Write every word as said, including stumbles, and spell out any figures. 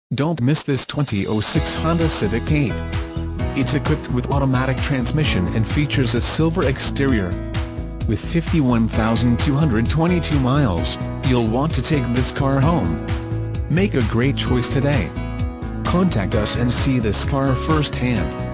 Don't miss this twenty oh six Honda Civic Cpe. It's equipped with automatic transmission and features a silver exterior. With fifty-one thousand two hundred twenty-two miles, you'll want to take this car home. Make a great choice today. Contact us and see this car firsthand.